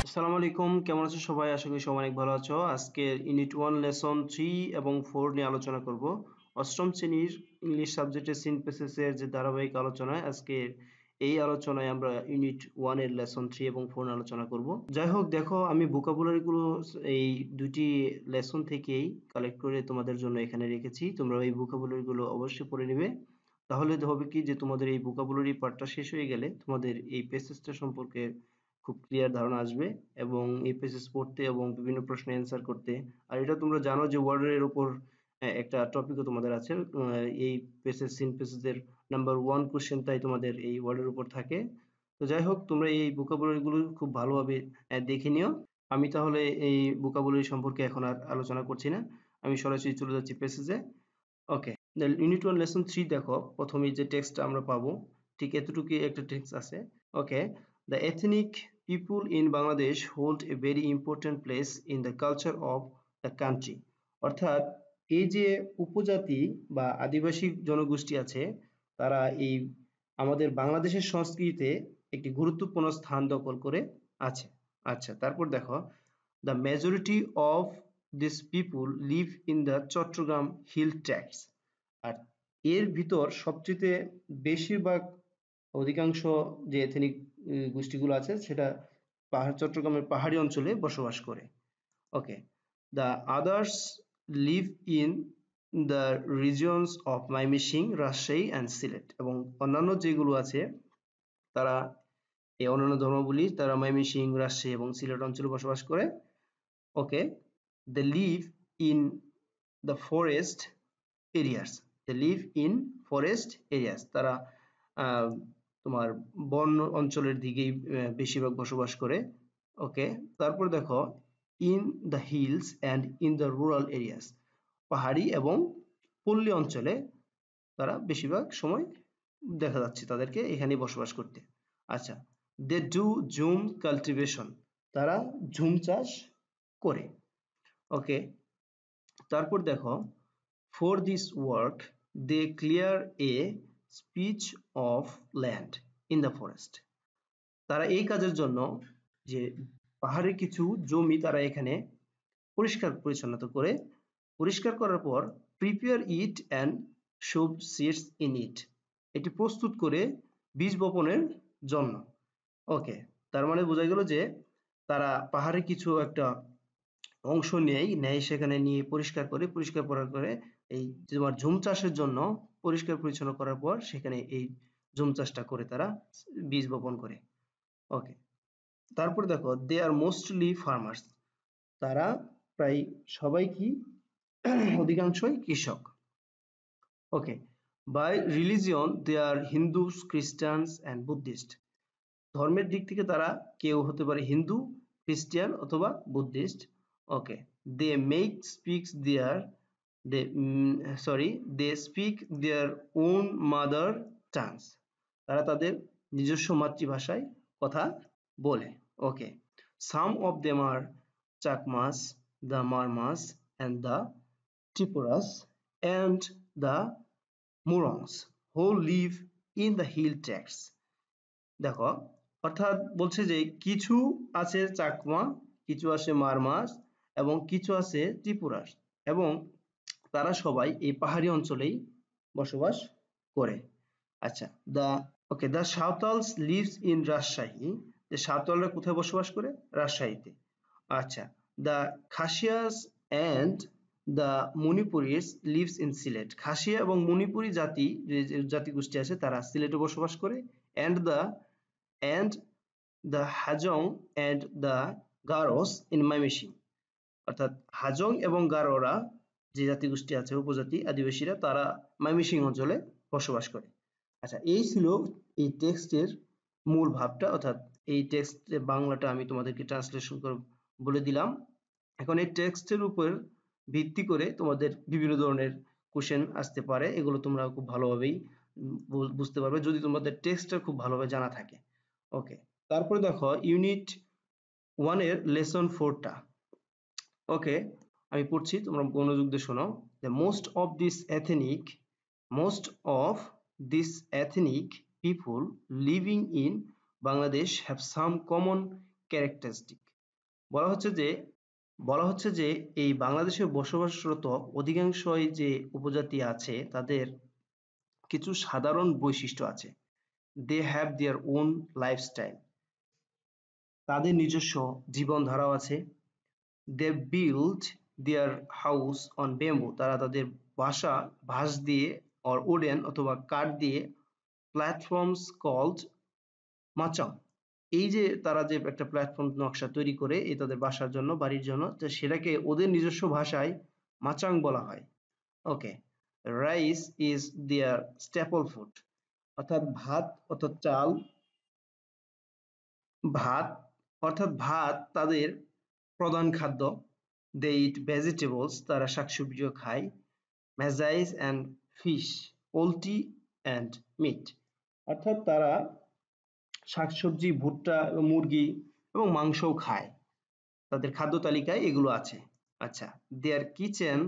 আসসালামু আলাইকুম, কেমন আছো সবাই? আশা করি সবাই অনেক ভালো আছো। আজকে ইউনিট 1 লেসন 3 এবং 4 নিয়ে আলোচনা করব। অষ্টম শ্রেণীর ইংলিশ সাবজেক্টের সিনথেসিস এর যে ধারাবাহিক আলোচনায় আজকে এই আলোচনায় আমরা ইউনিট 1 এর লেসন 3 এবং 4 নিয়ে আলোচনা করব। যাই হোক, দেখো আমি ভোকাবুলারি গুলো এই দুটি লেসন থেকেই কালেক্ট করে তোমাদের জন্য এখানে রেখেছি। তোমরা এই ভোকাবুলারি গুলো অবশ্যই পড়ে নেবে। তাহলে হবে কি যে তোমাদের এই ভোকাবুলারি পার্টটা শেষ হয়ে গেলে তোমাদের এই প্যাসেজটা সম্পর্কে খুব ক্লিয়ার ধারণা আসবে এবং এই প্যাসেজ পড়তে এবং বিভিন্ন প্রশ্নের অ্যান্সার করতে। আর এটা তোমরা জানো যে ওয়ার্ডের উপর একটা টপিকও তোমাদের আছে। এই প্যাসেজ সিনথেসিসের নাম্বার 1 কোশ্চেন তাই তোমাদের এই ওয়ার্ডের উপর থাকে। তো যাই হোক, তোমরা এই ভোকাবুলারি গুলো খুব ভালোভাবে দেখে নিও। আমি তাহলে এই ভোকাবুলারি সম্পর্কে এখন আর আলোচনা করছি না, আমি সরাসরি চলে যাচ্ছি প্যাসেজে। ওকে, ইউনিট 1 লেসন 3 দেখো, প্রথমেই যে টেক্সটটা আমরা পাবো ঠিক এতটুকুই একটা টেক্সট আছে। ওকে, the ethnic people in Bangladesh hold a very important place in the culture of the country. অর্থাৎ এই যে উপজাতি বা আদিবাসী জনগোষ্ঠী আছে, তারা এই আমাদের বাংলাদেশের সংস্কৃতিতে একটি গুরুত্বপূর্ণ স্থান দখল করে আছে। আচ্ছা, তারপর দেখো, the majority of these people live in the Chittagong hill tracts. আর এর ভিতর সবচেয়ে বেশিরভাগ অধিকাংশ যে এথনিক গোষ্ঠীগুলো আছে সেটা চট্টগ্রামের পাহাড়ি অঞ্চলে বসবাস করে। Okay, the others live in the regions of Mymensingh, Rajshahi and Sylhet. এবং অন্যান্য যেগুলো আছে তারা এই অন্যান্য ধর্মাবলী তারা ময়মনসিংহ, রাজশাহী এবং সিলেট অঞ্চলে বসবাস করে। ওকে, they live in the forest areas. They live in forest areas. তারা তোমার বন অঞ্চলের দিকেই বেশিরভাগ বসবাস করে। ওকে, তারপর দেখো, in the hills and in the rural areas. পাহাড়ি এবং পল্লী অঞ্চলে তারা বেশিরভাগ সময় দেখা যাচ্ছে তাদেরকে এখানে বসবাস করতে। আচ্ছা, they do জুম কাল্টিভেশন। তারা ঝুম চাষ করে। ওকে, তারপর দেখো, for this work they clear a speech of land in the forest. তারা এই কাজের জন্য যে পাহাড়ের কিছু জমি তারা এখানে পরিষ্কার পরিচ্ছন্নতা করে, পরিষ্কার করার পর prepare it and sow seeds in it. এটি প্রস্তুত করে বীজ বপনের জন্য। ওকে, তার মানে বোঝা গেল যে তারা পাহাড়ে কিছু একটা অংশ নেয় সেখানে নিয়ে পরিষ্কার করার পরে এই তোমার ঝুম চাষের জন্য পরিষ্কার পরিচ্ছন্ন করার পর সেখানে এই ঝুম চাষটা করে তারা বীজ বপন করে। ওকে, তারপর দেখো, দে আর মোস্টলি ফার্মার্স। তারা প্রায় সবাই কি অধিকাংশই কৃষক। Okay, by religion they are Hindus, Christians and Buddhist. ধর্মের দিক থেকে তারা কেউ হতে পারে হিন্দু, খ্রিস্টান অথবা Buddhist. Okay, they make speaks their they speak their own mother tongues. তারা তাদের নিজস্ব মাতৃভাষায় কথা বলে। Okay, some of them are Chakmas, the Marmas and the Tripuras and the Murongs who live in the hill tracts. দেখো, অর্থাৎ বলছে যে কিছু আছে চাকমা, কিছু আছে মারমাস এবং কিছু আছে ত্রিপুরাস, এবং তারা সবাই এই পাহাড়ি অঞ্চলেই বসবাস করে। আচ্ছা, the Santhals lives in Rajshahi. যে সাঁওতালরা কোথায় বসবাস করে? রাজশাহীতে। আচ্ছা, the Khasias and the Manipuris lives in Sylhet. Khasia এবং মণিপুরি জাতিগোষ্ঠী আছে তারা সিলেটে বসবাস করে। And the Hajong and the Garos in Mymensingh. অর্থাৎ হাজং এবং গারোরা যে জাতিগোষ্ঠী আছে, উপজাতি আদিবাসীরা, তারা ময়মনসিংহ অঞ্চলে বসবাস করে। আচ্ছা, এই ছিল এই টেক্সটের মূল ভাবটা, অর্থাৎ এই টেক্সটের বাংলাটা আমি তোমাদেরকে ট্রান্সলেশন করে বলে দিলাম। এখন এই টেক্সটের উপর ভিত্তি করে তোমাদের বিভিন্ন ধরনের কোশ্চেন আসতে পারে, এগুলো তোমরা খুব ভালোভাবেই বুঝতে পারবে যদি তোমাদের টেক্সটটা খুব ভালোভাবে জানা থাকে। ওকে, তারপরে দেখো ইউনিট 1 এর লেসন 4টা। ওকে, আমি পড়ছি, তোমরা মনোযোগ দিয়ে শোনো। The most of these ethnic people living in Bangladesh have some common characteristics. বলা হচ্ছে যে বলা হচ্ছে যে এই বাংলাদেশে বসবাসরত অধিকাংশই যে উপজাতি আছে তাদের কিছু সাধারণ বৈশিষ্ট্য আছে। They have their own lifestyle, তাদের নিজস্ব জীবনধারাও আছে। They build their house on bamboo, তারা তাদের বাসা বাঁশ দিয়ে অর উডেন অথবা কাঠ দিয়ে প্ল্যাটফর্মস কল্ড মাচাং, এই যে তারা যে একটা প্ল্যাটফর্ম নকশা তৈরি করে এই তাদের বাসার জন্য বাড়ির জন্য, তো সেটাকে ওদের নিজস্ব ভাষায় মাচাং বলা হয়। Okay, rice is their staple food, অর্থাৎ ভাত অর্থাৎ চাল, ভাত ভাত তাদের প্রধান খাদ্য। দে ইট ভেজিটেবলস, তারা শাকসবজিও খায়। Maize and fish, poultry and meat, অর্থাৎ তারা শাকসবজি, ভুট্টা এবং মুরগি এবং মাংসও খায়। তাদের খাদ্য তালিকায় এগুলো আছে। আচ্ছা, their kitchen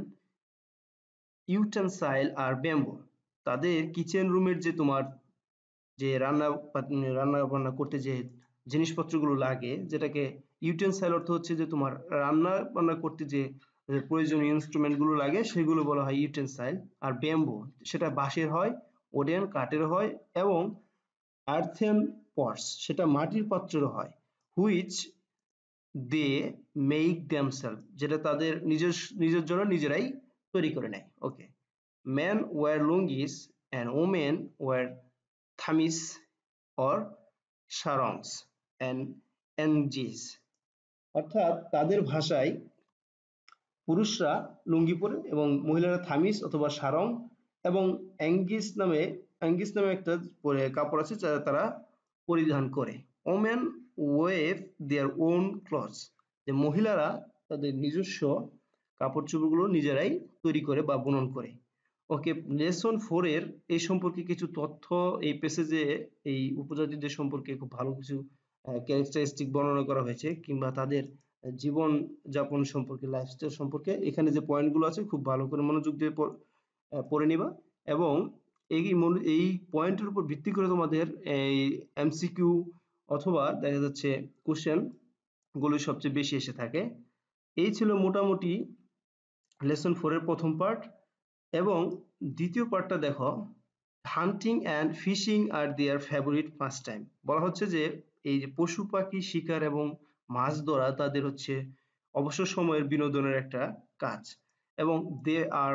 utensil are bamboo, তাদের কিচেন রুমের যে তোমার যে রান্না বান্না করতে যে জিনিসপত্রগুলো লাগে, যেটাকে ইউটেনসাইল অর্থ হচ্ছে যে তোমার রান্না বান্না করতে যে প্রয়োজনীয় ইনস্ট্রুমেন্ট গুলো লাগে সেগুলো বলা হয় ইউটেনসাইল। আর ব্যাম্বু সেটা বাঁশের হয়, ওডেন কাঠের হয় এবং আর্থেন পটস সেটা মাটির পাত্রের হয়। হুইচ দে মেক দেমসেলফ, যেটা তাদের নিজের জন্য নিজেরাই তৈরি করে নেয়। ওকে, men wear lungis and women wear thamis or sarongs and engis, অর্থাৎ তাদের ভাষায় পুরুষরা লুঙ্গি পরে এবং মহিলারা থামিস অথবা সারং এবং অ্যাঙ্গিস নামে একটা কাপড় আছে যা তারা পরিধান করে। Women weave their own clothes, যে মহিলারা তাদের নিজস্ব কাপড় চোপড়গুলো নিজেরাই তৈরি করে বা বুনন করে। ওকে, লেসন 4 এর এই সম্পর্কে কিছু তথ্য এই প্যাসেজে এই উপজাতিদের সম্পর্কে খুব ভালো কিছু ক্যারেক্টারিস্টিক বর্ণনা করা হয়েছে, কিংবা তাদের জীবন যাপন সম্পর্কে, লাইফস্টাইল সম্পর্কে। এখানে যে পয়েন্টগুলো আছে খুব ভালো করে মনোযোগ দিয়ে পড়ে নিবা এবং এই পয়েন্টের উপর ভিত্তি করে তোমাদের এই এমসিকিউ অথবা দেখা যাচ্ছে কোশ্চেন গুলো সবচেয়ে বেশি এসে থাকে। এই ছিল মোটামুটি লেসন 4 এর প্রথম পার্ট। এবং দ্বিতীয় পার্টটা দেখো, hunting and fishing are their favourite first time. বলা হচ্ছে যে এই যে পশু পাখি শিকার এবং মাছ ধরা তাদের হচ্ছে অবসর সময়ের বিনোদনের একটা কাজ। এবং they are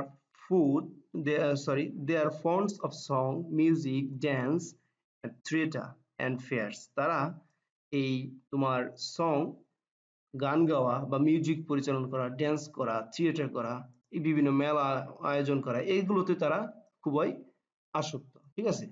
they are fonds of song, music, dance, theatre and fairs, তারা এই তোমার সং গান গাওয়া বা মিউজিক পরিচালনা করা, ড্যান্স করা, থিয়েটার করা, এই বিভিন্ন মেলা আয়োজন করা, এইগুলোতে তারা খুবই আসক্ত। ঠিক আছে,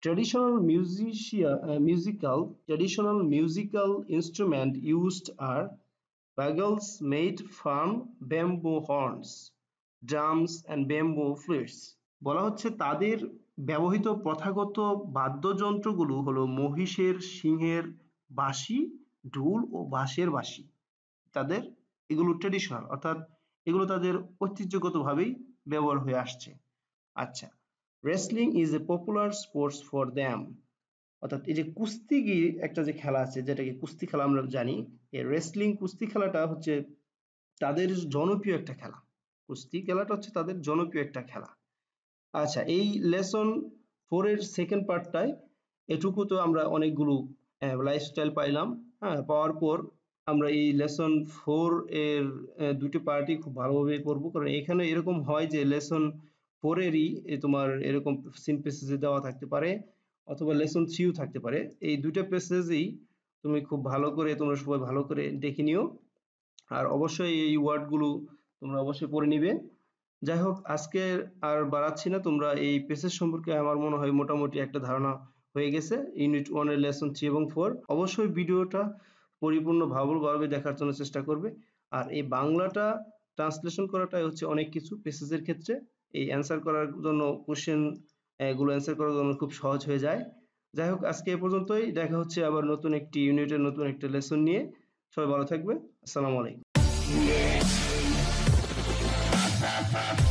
traditional musical instrument used are bagels made from bamboo horns, drums and bamboo flutes। বলা হচ্ছে তাদের ব্যবহৃত প্রথাগত বাদ্যযন্ত্রগুলো হলো মহিষের সিংহের বাঁশি, ঢোল ও বাঁশের বাঁশি। তাদের এগুলো ট্রেডিশনাল, অর্থাৎ এগুলো তাদের ঐতিহ্যগতভাবেই ব্যবহার হয়ে আসছে। আচ্ছা, wrestling is a popular sports for them, অর্থাৎ এই যে কুস্তিগির একটা যে খেলা আছে যেটাকে কুস্তি খেলা আমরা জানি, এই wrestling কুস্তি খেলাটা হচ্ছে তাদের জনপ্রিয় একটা খেলা। কুস্তি খেলাটা হচ্ছে তাদের জনপ্রিয় একটা খেলা। আচ্ছা, এই লেসন 4 এর সেকেন্ড পার্টটায় এটুকু তো আমরা অনেকগুলো লাইফস্টাইল পাইলাম। হ্যাঁ, পাওয়ার পর আমরা এই লেসন 4 এর দুটি পার্টই খুব ভালোভাবে পড়বো, কারণ এখানে এরকম হয় যে লেসন 4 এরই তোমার এরকম সিন প্যাসেজে দেওয়া থাকতে পারে অথবা লেসন 3ও থাকতে পারে। এই দুটো প্যাসেজেই তুমি খুব ভালো করে তোমরা সবাই ভালো করে দেখে নিও, আর অবশ্যই এই ওয়ার্ডগুলো তোমরা অবশ্যই পড়ে নিবে। যাই হোক, আজকে আর বাড়াচ্ছি না, তোমরা এই প্যাসেজ সম্পর্কে আমার মনে হয় মোটামুটি একটা ধারণা হয়ে গেছে। ইউনিট 1 এর লেসন 3 এবং 4 অবশ্যই ভিডিওটা পরিপূর্ণ ভালোভাবে দেখার জন্য চেষ্টা করবে। আর এই বাংলাটা ট্রান্সলেশন করাটাই হচ্ছে অনেক কিছু প্যাসেজের ক্ষেত্রে, এই অ্যান্সার করার জন্য কোশ্চেন গুলো অ্যান্সার করার জন্য খুব সহজ হয়ে যায়। যাই হোক, আজকে এ পর্যন্তই, দেখা হচ্ছে আবার নতুন একটি ইউনিটের নতুন একটা লেসন নিয়ে। সবাই ভালো থাকবে। আসসালামু আলাইকুম।